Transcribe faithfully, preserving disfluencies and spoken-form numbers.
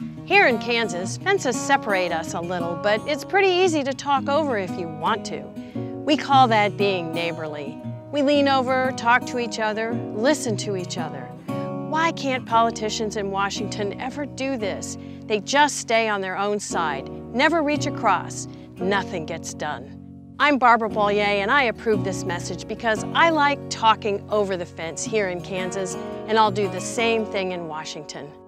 Here in Kansas, fences separate us a little, but it's pretty easy to talk over if you want to. We call that being neighborly. We lean over, talk to each other, listen to each other. Why can't politicians in Washington ever do this? They just stay on their own side, never reach across. Nothing gets done. I'm Barbara Bollier, and I approve this message because I like talking over the fence here in Kansas, and I'll do the same thing in Washington.